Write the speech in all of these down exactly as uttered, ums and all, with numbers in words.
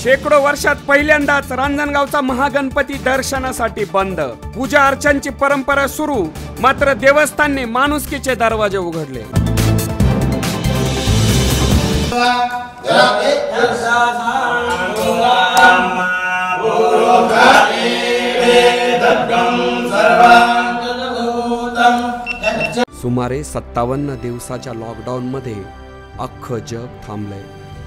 शेकडो वर्षात पहिल्यांदाच रांजणगावचा महागणपती दर्शनासाठी बंद। पूजा अर्चनाची परंपरा सुरू, मात्र देवस्थानने माणुसकीचे दरवाजे उघडले। सुमारे सत्तावन्न दिवसाच्या लॉकडाऊन मध्ये अख्खं जग थांबलंय।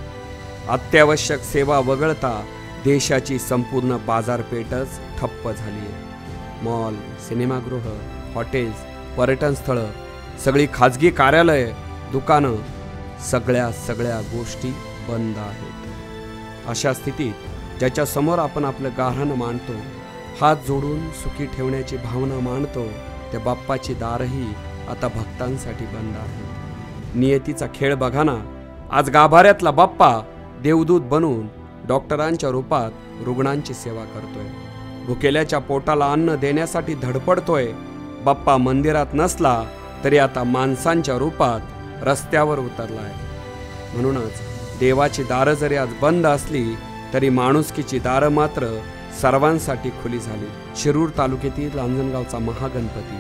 अत्यावश्यक सेवा वगळता देशाची संपूर्ण बाजारपेठच ठप्प झाली आहे। मॉल, सिनेमागृह, हॉटेल्स, पर्यटन स्थळं, सगळी खाजगी कार्यालय, दुकानं, सगळ्या सगळ्या गोष्टी बंद आहेत। अशा स्थितीत ज्याच्या समोर आपण आपलं गाऱ्हाण मांडतो, हात जोडून सुखी ठेवण्याची भावना मांडतो, त्या बाप्पाची दारही आता भक्तांसाठी बंद आहेत। नियतीचा खेळ बघा ना, आज गाभाऱ्यातला बाप्पा देवदूत बनून डॉक्टरांच्या रूपात रुग्णांची सेवा करतोय। भुकेल्याच्या पोटाला अन्न देण्यासाठी धडपडतोय। बाप्पा मंदिरात नसला तरी आता माणसांच्या रूपात रस्त्यावर उतरलाय। म्हणूनच देवाची दारं जरी आज बंद असली तरी माणुसकीची दारं मात्र सर्वांसाठी खुली झाली। शिरूर तालुक्यातील रांजणगावचा महागणपती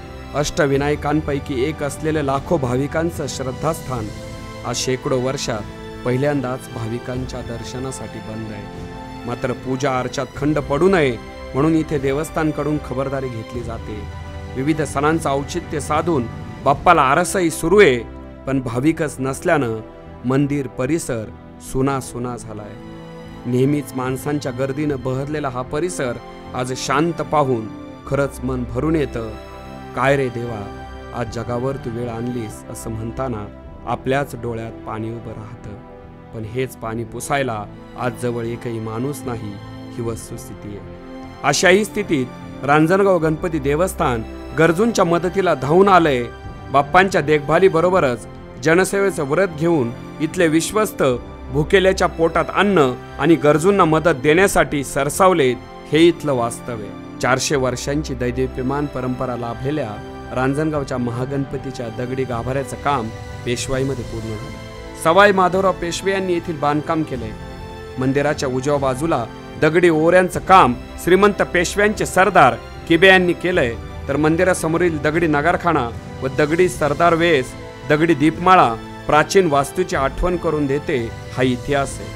अष्टविनायकांपैकी एक असलेले लाखो भाविकांचं श्रद्धास्थान आज शेकडो वर्षात पहिल्यांदाच भाविकांच्या दर्शनासाठी बंद आहे। मात्र पूजा अर्चात खंड पडू नये म्हणून इथे देवस्थानकडून खबरदारी घेतली जाते। विविध सणांचं औचित्य साधून बाप्पाला आरसही सुरू आहे, पण भाविकच नसल्यानं मंदिर परिसर सुना सुना झालाय। नेहमीच माणसांच्या गर्दीनं बहरलेला हा परिसर आज शांत पाहून खरंच मन भरून येतं। काय रे देवा, आज जगावर तू वेळ आणलीस असं म्हणताना आपल्याच डोळ्यात पाणी उभं राहतं। पण हेच पाणी पुसायला आज जवळ एकही माणूस नाही, ही वस्तुस्थिती आहे। अशाही स्थितीत रांजणगाव गणपती देवस्थान गरजूंच्या मदतीला धावून आलंय। बाप्पांच्या देखभालीबरोबरच जनसेवेचं व्रत घेऊन इथले विश्वस्त भुकेल्याच्या पोटात अन्न आणि गरजूंना मदत देण्यासाठी सरसावलेत, हे इथलं वास्तव आहे। चारशे वर्षांची दैदिप्यमान परंपरा लाभलेल्या रांजणगावच्या महागणपतीच्या दगडी गाभाऱ्याचं काम पेशवाईमध्ये पूर्ण झालं। सवाई माधवराव पेशवे यांनी येथील बांधकाम केले। मंदिराच्या उजव्या बाजूला दगडी ओऱ्यांचं काम श्रीमंत पेशव्यांचे सरदार किबे यांनी केलंय, तर मंदिरासमोरील दगडी नगारखाना व दगडी सरदार वेस, दगडी दीपमाळा प्राचीन वास्तूची आठवण करून देते, हा इतिहास आहे।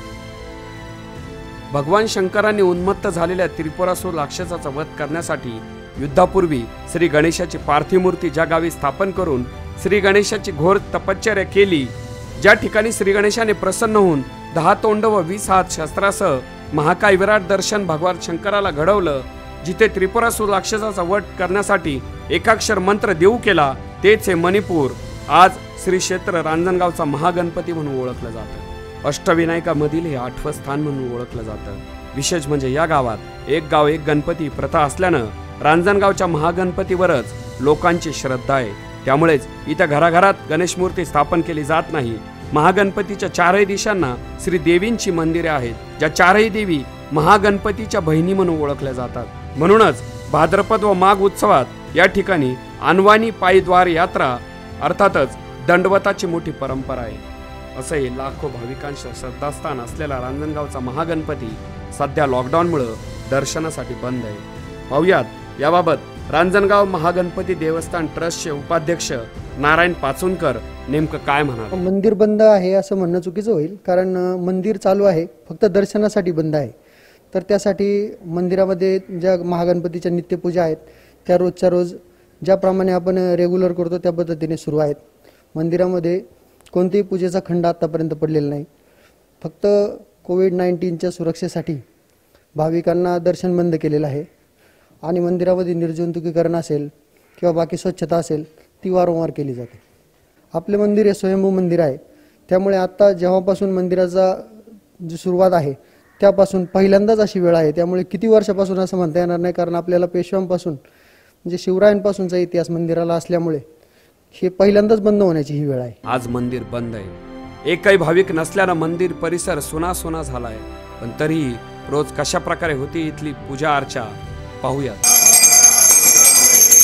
भगवान शंकरांनी उन्मत्त झालेल्या त्रिपुरासूर राक्षसाचा वध करण्यासाठी युद्धापूर्वी श्री गणेशाची पार्थिव मूर्ती ज्या गावी स्थापन करून श्री गणेशाची घोर तपश्चर्या केली, ज्या ठिकाणी श्री गणेशाने प्रसन्न होऊन दहा तोंड व वीस हात शस्त्रासह महाकाय विराट दर्शन भगवान शंकराला घडवलं, जिथे त्रिपुरासूर राक्षसाचा वध करण्यासाठी एकाक्षर मंत्र देऊ केला, तेच हे मणिपूर आज श्री क्षेत्र रांजणगावचा महागणपती म्हणून ओळखलं जातं। अष्टविनायकामधील हे आठवं स्थान म्हणून ओळखलं जातं। विशेष म्हणजे या गावात एक गाव एक गणपती प्रथा असल्यानं रांजणगावच्या महागणपतीवरच लोकांची श्रद्धा आहे। त्यामुळेच इथं घराघरात गणेश मूर्ती स्थापन केली जात नाही। महागणपतीच्या चारही दिशांना श्री देवींची मंदिरे आहेत, ज्या चारही देवी महागणपतीच्या बहिणी म्हणून ओळखल्या जातात। म्हणूनच भाद्रपद व माघ उत्सवात या ठिकाणी अनवाणी पायीद्वार यात्रा अर्थातच दंडवताची मोठी परंपरा आहे। असंही लाखो भाविकांचं श्रद्धास्थान असलेला रांजणगावचा महागणपती सध्या लॉकडाऊनमुळे दर्शनासाठी बंद आहे। पाहुयात याबाबत रांजणगाव महागणपती देवस्थान ट्रस्टचे उपाध्यक्ष नारायण पाचुनकर नेमकं काय म्हणाले। मंदिर बंद आहे असं म्हणणं चुकीचं होईल, कारण मंदिर चालू आहे, फक्त दर्शनासाठी बंद आहे। तर त्यासाठी मंदिरामध्ये ज्या महागणपतीच्या नित्यपूजा आहेत त्या रोजच्या रोज ज्याप्रमाणे आपण रेग्युलर करतो त्या पद्धतीने सुरू आहेत। मंदिरामध्ये कोणत्याही पूजेचा खंड आतापर्यंत पडलेला नाही। फक्त कोविड नाईन्टीनच्या सुरक्षेसाठी भाविकांना दर्शन बंद केलेलं आहे आणि मंदिरामध्ये निर्जंतुकीकरण असेल किंवा बाकी स्वच्छता असेल ती वारंवार केली जाते। आपले मंदिर हे स्वयंभू मंदिर आहे, त्यामुळे आता जेव्हापासून मंदिराचा जी सुरुवात आहे त्यापासून पहिल्यांदाच अशी वेळ आहे। त्यामुळे किती वर्षापासून असं म्हणता येणार नाही, कारण आपल्याला पेशव्यांपासून म्हणजे शिवरायांपासूनचा इतिहास मंदिराला असल्यामुळे हे पहिल्यांदाच बंद होण्याची ही वेळ आहे। आज मंदिर बंद आहे, एकही भाविक नसल्यानं मंदिर परिसर सुना सुना झालाय, पण तरीही रोज कशा प्रकारे होती इथली पूजा अर्चा पाहूया।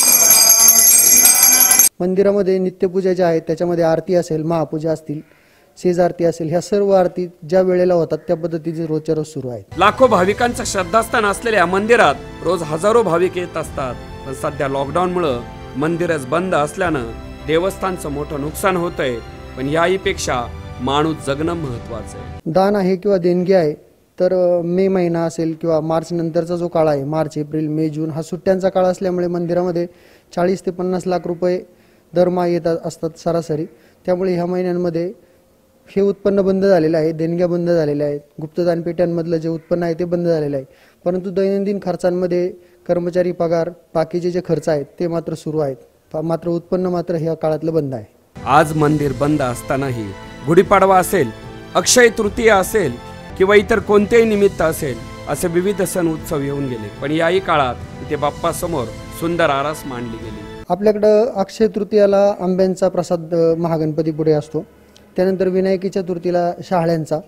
मंदिरामध्ये नित्यपूजा ज्या आहेत त्याच्यामध्ये आरती असेल, महापूजा असतील, सेज आरती असेल, ह्या सर्व आरती ज्या वेळेला होतात त्या पद्धतीचे रोजच्या रोज सुरू आहेत. लाखो भाविकांचं श्रद्धास्थान असलेल्या मंदिरात रोज हजारो भाविक येत असतात. पण सध्या लॉकडाऊनमुळे मंदिरच बंद असल्यानं देवस्थानचं मोठं नुकसान होतंय. पण याहीपेक्षा माणूस जगणं महत्वाचं आहे. दान आहे किंवा देणगी आहे तर मे महिना असेल किंवा मार्च नंतरचा जो काळ आहे, मार्च एप्रिल मे जून, हा सुट्ट्यांचा काळ असल्यामुळे मंदिरामध्ये चाळीस ते पन्नास लाख रुपये दरमहा येत असतात सरासरी. त्यामुळे ह्या महिन्यांमध्ये हे उत्पन्न बंद झालेलं आहे, देणग्या बंद झालेल्या आहेत, गुप्तदान पेट्यांमधलं जे उत्पन्न आहे ते बंद झालेलं आहे. परंतु दैनंदिन खर्चांमध्ये कर्मचारी पगार, बाकीचे जे खर्च आहेत ते मात्र सुरू आहेत. मात्र उत्पन्न मात्र ह्या काळातलं बंद आहे. आज मंदिर बंद असतानाही गुढीपाडवा असेल, अक्षय तृतीया असेल किंवा इतर कोणतेही निमित्त असेल, असे विविध सण उत्सव येऊन गेले. पण याही काळात इथे बाप्पा समोर सुंदर आरास मांडली गेली. आपल्याकडं अक्षय तृतीयाला आंब्यांचा प्रसाद महागणपती पुढे असतो. त्यानंतर विनायकी चतुर्थीला शहाळ्यांचा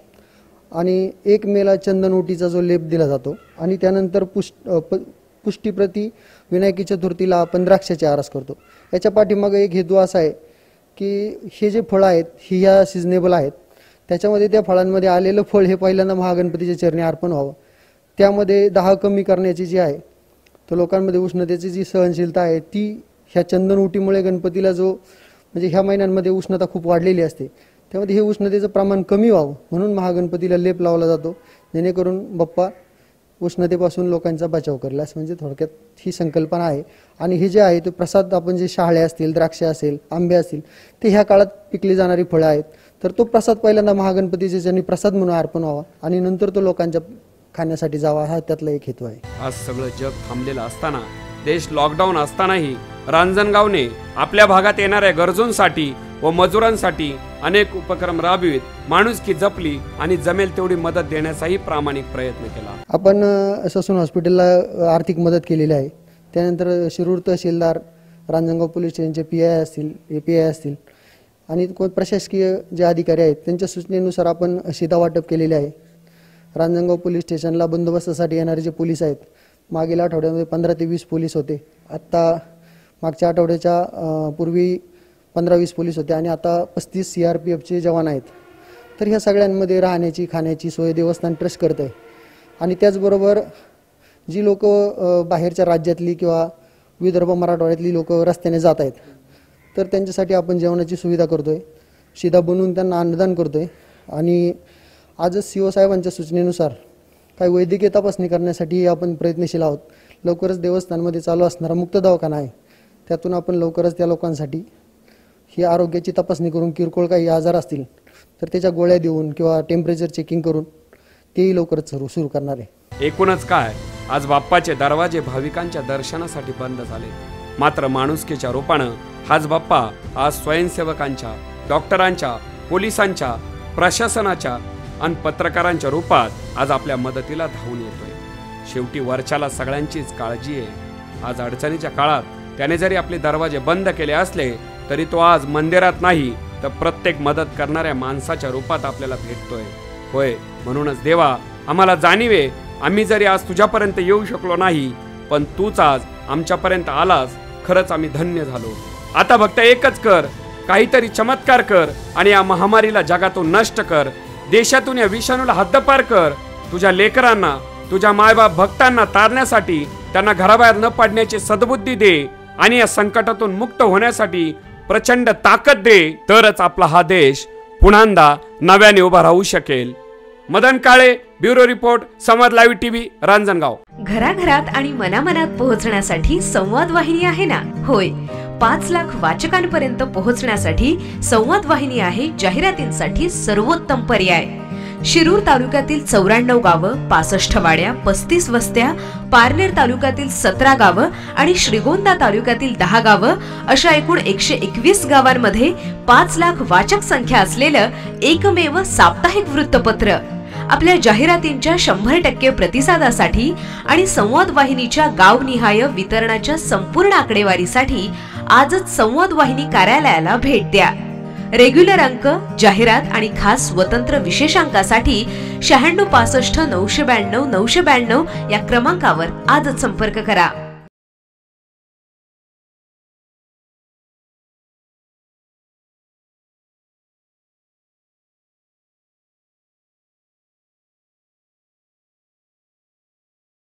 आणि एक मेला चंदनोटीचा जो लेप दिला जातो. आणि त्यानंतर पुष्ट पुष्टीप्रती विनायकी चतुर्थीला आपण द्राक्षाची आरास करतो. याच्या पाठीमागे एक हेतू असा आहे की हे जे फळं आहेत ही ह्या सिजनेबल आहेत, त्याच्यामध्ये त्या फळांमध्ये आलेलं फळ हे पहिल्यांदा महागणपतीच्या चरणी अर्पण व्हावं. त्यामध्ये दाह कमी करण्याची जी आहे, तो लोकांमध्ये उष्णतेची जी सहनशीलता आहे ती ह्या चंदनउटीमुळे गणपतीला जो म्हणजे ह्या महिन्यांमध्ये उष्णता खूप वाढलेली असते, त्यामध्ये हे उष्णतेचं प्रमाण कमी व्हावं म्हणून महागणपतीला लेप लावला जातो, जेणेकरून बाप्पा उष्णतेपासून लोकांचा बचाव करेल. असं म्हणजे थोडक्यात ही संकल्पना आहे. आणि हे जे आहे ते प्रसाद, आपण जे शहाळे असतील, द्राक्षे असेल, आंबे असतील, ते ह्या काळात पिकली जाणारी फळं आहेत. तर तो प्रसाद पहिल्यांदा महागणपतीचे ज्यांनी प्रसाद म्हणून अर्पण व्हावा आणि नंतर तो लोकांच्या खाण्यासाठी जावा, हा त्यातला एक हेतू आहे. आज सगळं जग थांबलेलं असताना, देश लॉकडाऊन असतानाही रांजणगावने आपल्या भागात येणाऱ्या गरजूंसाठी व मजुरांसाठी अनेक उपक्रम राबवित माणुसकी जपली आणि जमेल तेवढी मदत देण्याचाही प्रामाणिक प्रयत्न केला. आपण ससून हॉस्पिटलला आर्थिक मदत केलेली आहे. त्यानंतर शिरूर तहसीलदार, रांजणगाव पोलीस स्टेशनचे पी आय असतील, ए पी आय असतील आणि कोण प्रशासकीय जे अधिकारी आहेत त्यांच्या सूचनेनुसार आपण शिधा वाटप केलेले आहे. रांजणगाव पोलीस स्टेशनला बंदोबस्तासाठी येणारे जे पोलीस आहेत, मागील आठवड्यामध्ये पंधरा ते वीस पोलीस होते. आत्ता मागच्या आठवड्याच्या पूर्वी पंधरा वीस पोलीस होते आणि आता पस्तीस सी आर पी एफचे जवान आहेत. तर ह्या सगळ्यांमध्ये राहण्याची, खाण्याची सोय देवस्थान ट्रस्ट करत आहे. आणि त्याचबरोबर जी लोक बाहेरच्या राज्यातली किंवा विदर्भ मराठवाड्यातली लोक रस्त्याने जात आहेत, तर त्यांच्यासाठी आपण जेवणाची सुविधा करतो आहे, शिधा बनवून त्यांना अन्नदान करतो आहे. आणि आजच सी ओ साहेबांच्या सूचनेनुसार काही वैद्यकीय तपासणी करण्यासाठी आपण प्रयत्नशील आहोत. लवकरच देवस्थानमध्ये चालू असणारा मुक्त दवाखाना आहे, त्यातून आपण लवकरच त्या लोकांसाठी ही आरोग्याची तपासणी करून, किरकोळ काही आजार असतील तर त्याच्या गोळ्या देऊन किंवा टेम्परेचर चेकिंग करून तेही लवकरच सुरू सुरू करणार आहे. एकूणच काय, आज बाप्पाचे दरवाजे भाविकांच्या दर्शनासाठी बंद झाले. मात्र माणुसकीच्या रूपानं हाच बाप्पा आज स्वयंसेवकांच्या, डॉक्टरांच्या, पोलिसांच्या, प्रशासनाच्या आणि पत्रकारांच्या रूपात आज आपल्या मदतीला धावून येतोय. शेवटी वरच्याला सगळ्यांचीच काळजी आहे. आज अडचणीच्या काळात त्याने जरी आपले दरवाजे बंद केले असले तरी तो आज मंदिरात नाही तर प्रत्येक मदत करणाऱ्या माणसाच्या रूपात आपल्याला भेटतोय. होय, म्हणूनच देवा, आम्हाला जाणीवे, आम्ही जरी आज तुझ्यापर्यंत येऊ शकलो नाही, पण तूच आज आमच्यापर्यंत आलास. खरंच आम्ही धन्य झालो. आता फक्त एकच कर, काहीतरी चमत्कार कर आणि या महामारीला जगातून नष्ट कर. देशातून या विषाणूला हद्दपार कर. तुझ्या लेकरांना, तुझ्या मायबाप भक्तांना तारण्यासाठी त्यांना घराबाहेर न पडण्याची सद्बुद्धी दे आणि या संकटातून मुक्त होण्यासाठी प्रचंड ताकद दे. तरच आपला हा देश पुन्हा नव्याने उभा राहू शकेल. Madan Kale, bureau report, Samvad live TV, Ranjangaon. घराघरात आणि मनामनात पोहोचण्यासाठी संवाद वाहिनी आहे ना. होय, पाच लाख वाचकांपर्यंत पोहोचण्यासाठी संवाद वाहिनी आहे जाहिरातींसाठी सर्वोत्तम पर्याय. शिरूर तालुक्यातील चौऱ्याण्णव गावं, पासष्ट वाड्या, पस्तीस वस्त्या, पारनेर तालुक्यातील सतरा गावं आणि श्रीगोंदा तालुक्यातील दहा गावं अशा एकूण एकशे एकवीस गावांमध्ये पाच लाख वाचक संख्या असलेलं एकमेव साप्ताहिक वृत्तपत्र. आपल्या जाहिरातींच्या शंभर टक्के प्रतिसादासाठी आणि संवाद वाहिनीच्या गावनिहाय वितरणाच्या संपूर्ण आकडेवारीसाठी आजच संवाद वाहिनी कार्यालयाला भेट द्या. रेग्युलर अंक, जाहिरात आणि खास स्वतंत्र विशेषांकासाठी शहाण्णव पासष्ट नऊशे ब्याण्णव नऊशे ब्याण्णव या क्रमांकावर आजच संपर्क करा.